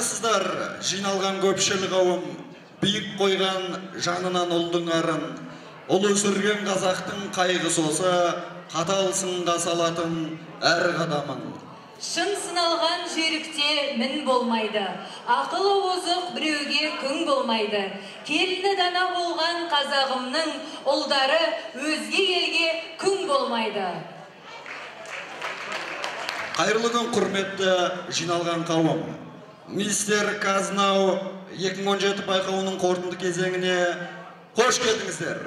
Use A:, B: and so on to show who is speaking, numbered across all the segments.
A: Армысыздар, жиналған көпшілік қауым, биік қойған жанынан ұлдың арын, ұлы сүрген қазақтың қайғысы осы, қатал сынға салатын әр қадамын.
B: Шын сыналған жерікте мін болмайды, ақылы озық біреуге күң болмайды. Келіні дана болған қазағымның ұлдары өзге елге күң болмайды.
A: Қайырлы күн, құрметті жиналған қауым. Мистер Казнау 2017 байқауының қорытынды кезеңіне қош келдіңіздер.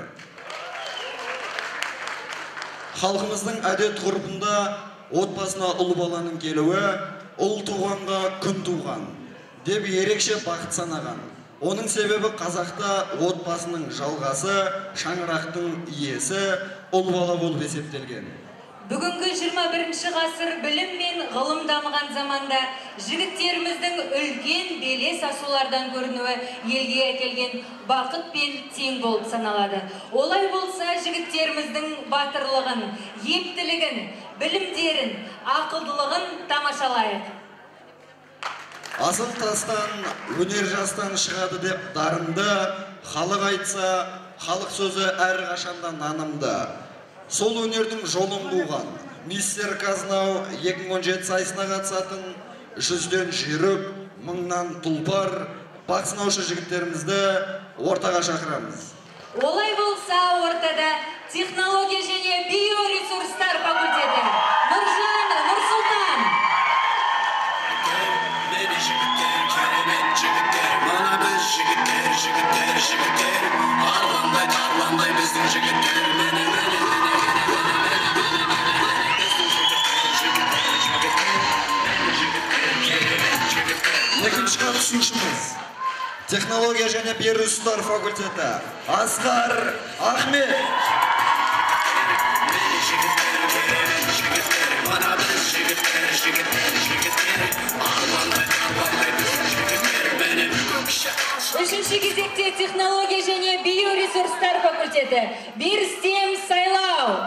A: Халқымыздың әдет ғұрпында отбасына ұл баланың келуі, ұл туғанға күн туған деп ерекше бақыт санаған. Оның себебі қазақта отбасының жалғасы, шаңырақтың иесі ұл бала болып есептелген.
B: Бүгінгі 21 ғасыр білім мен ғылым дамыған заманда жігіттеріміздің үлкен белес асулардан көрінуі елге әкелген бақыт пен тең болып саналады. Олай болса жігіттеріміздің батырлығын, ептілігін, білімдерін, ақылдылығын тамашалайық.
A: Асыл тастан, өнер жастан шығады деп дарынды, халық айтса, халық сөзі әр қашанда нанымды. Сол өнердің жолын қуған мистер Казнау 2017 сайысына қатысатын 100-ден жүйрік, 1000-нан тұлпар бақ сынаушы жігіттерімізді ортаға шақырамыз.
B: Олай болса ортада технология және биоресурстар факультеті Нұржан Нұрсұлтан.
C: Мені жігіттер, керемет жігіттер, мана біз жігіттер, арландай біздің жігіттер,
A: Екінші қатысушымыз технология және биоресурстар факультеті Асқар Ахмет.
B: Үшінші кезекте технология және биоресурстар факультеті Бирстем Сайлау.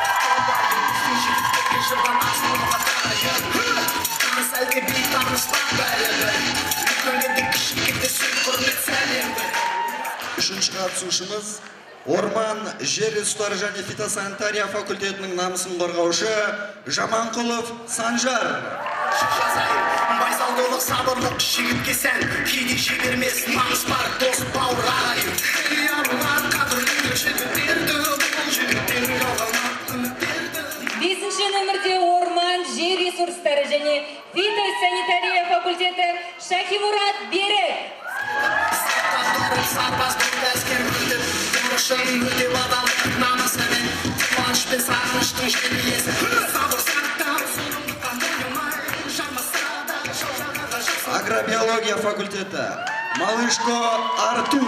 A: Үшінші қатысушымыз Орман, жер ресурстары және фитосанитария факультетінің намысын қорғаушы Жаманқұлов Санжар.
C: Байсалдылық, сабырлық жігітке сән, кейде жібермес намыс бар дос бауыр ағайын. Ярлар қадірлі жігіттерді, бұл жігіттер қалған үміттерді.
B: 5-ші нөмірде Орман, жер ресурстары және фитосанитария факультеті Шахимурат Берек.
C: Сарбаздың әскер өтіп, тұрышын өте бадалық намысымен, қуанышпен сағыныштың желиесі. Сабыр сақтан, сұлымдықтан ұйымай, жармаса да жолжағада жаса.
A: Агробиология факультеті Малышко Артур.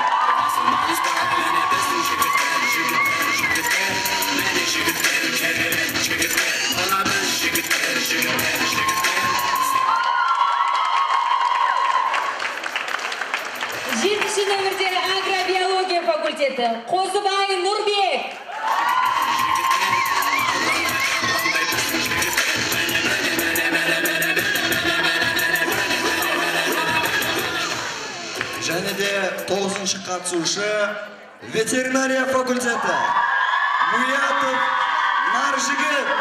B: Жетінші нөмірде агробиология факультеті Қозыбай Нұрбек.
A: Және де 9-шы қатысушы ветеринария факультеті Муятов Наржігіт.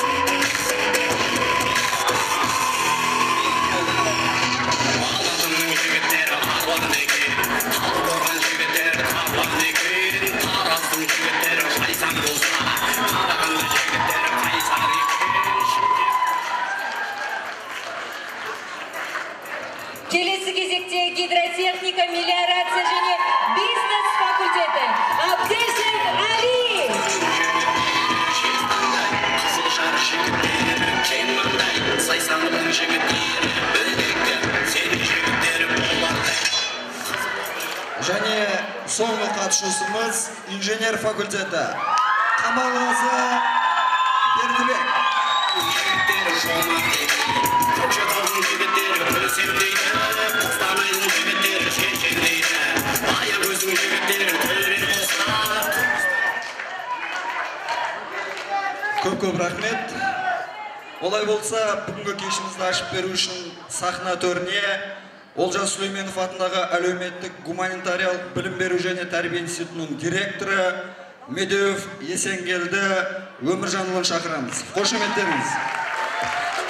B: Келесі кезекте гидротехника, мелиорация және бизнес факультеті Абдешев Али.
A: Және соңғы қатысушымыз инженер факультеті Қамалғазы Бердібек. Көп рахмет. Олай болса, бүгінгі кешімізді ашып беру үшін сахна төріне Олжас Сүлейменов атындағы әлеуметтік гуманитариялық білім беру және тәрбие институтының директоры Медеуов Есенгелді Өміржанұлын шақырамыз. Қошеметтеріңіз.